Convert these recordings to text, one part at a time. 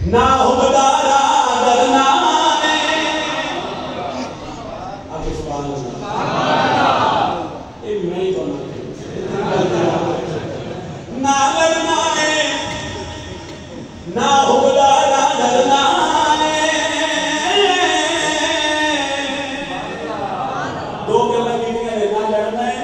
ना हुबदारा डरना है। आगे सुभान अल्लाह, ये भी नहीं तो ना लड़ना है, ना हुबदारा डरना है। दो गल्लां कीतियां ने, ना लड़ना है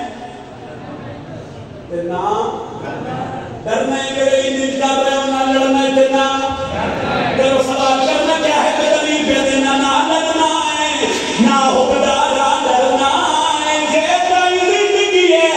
ते ना डरना है। मेरे इंज कर रहे हो, ना लड़ना है ते ना करो। सवाल करना क्या है, तो दलील पे देना। ना लड़ना है, ना हुबदारा डरना है। जे कोई जिंदगी है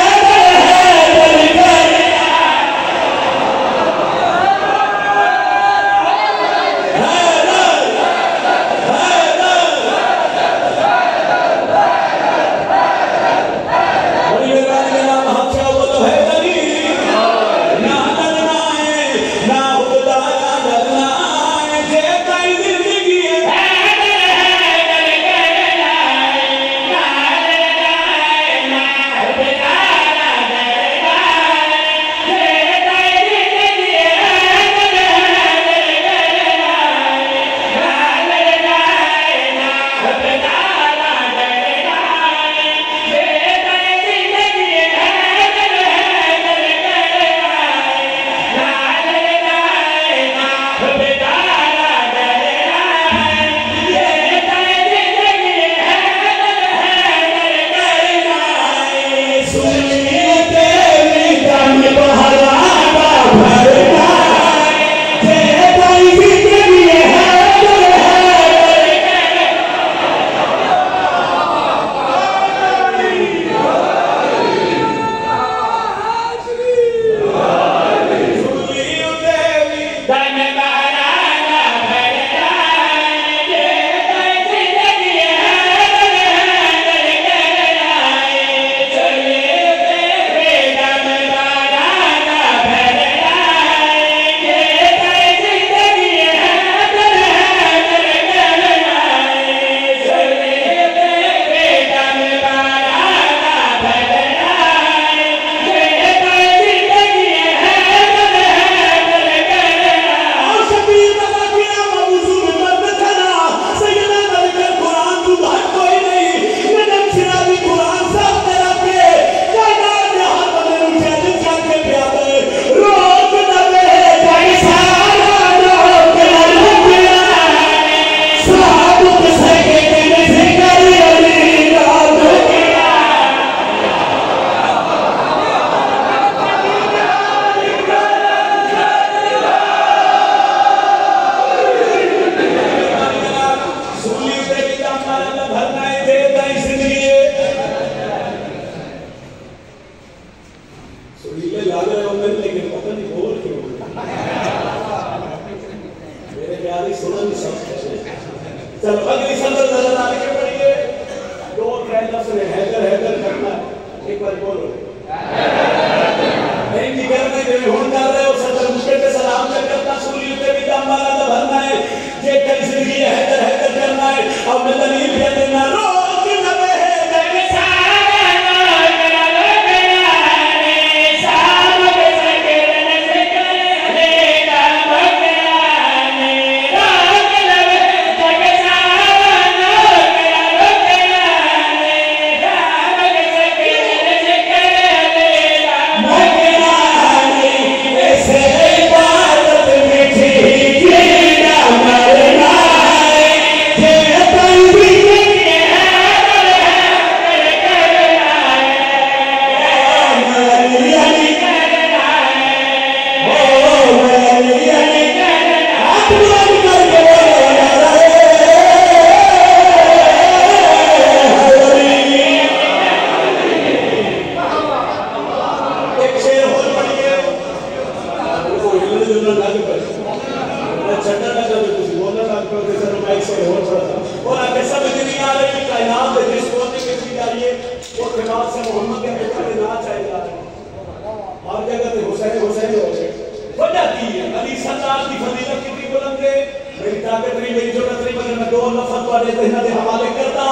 हवाले करता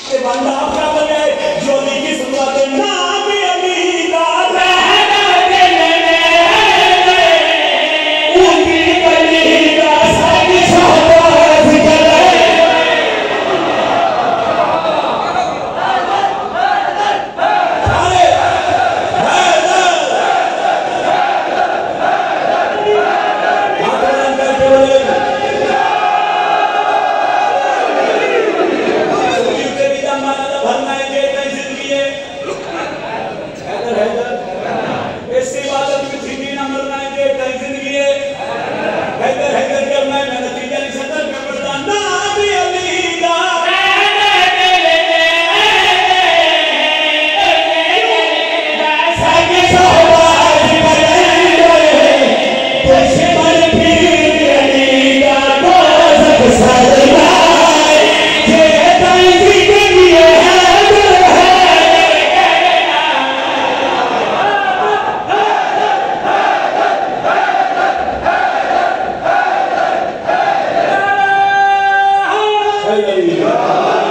जो नाम अली का हालेलुया।